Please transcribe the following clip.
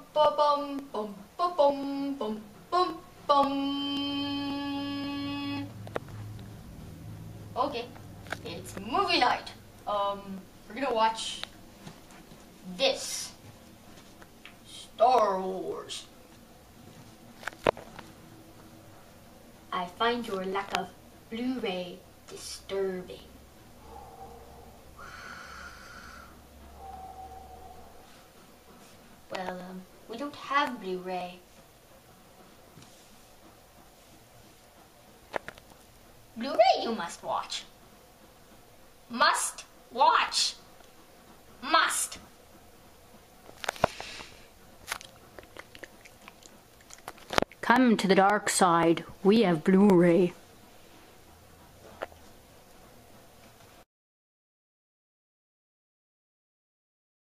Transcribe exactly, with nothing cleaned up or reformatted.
bum bum bum bum bum bum. Okay, it's movie night. Um, we're gonna watch this Star Wars. I find your lack of Blu-ray disturbing. Well, um, we don't have Blu-ray. Blu-ray you must watch. Must watch. Must. Come to the dark side. We have Blu-ray.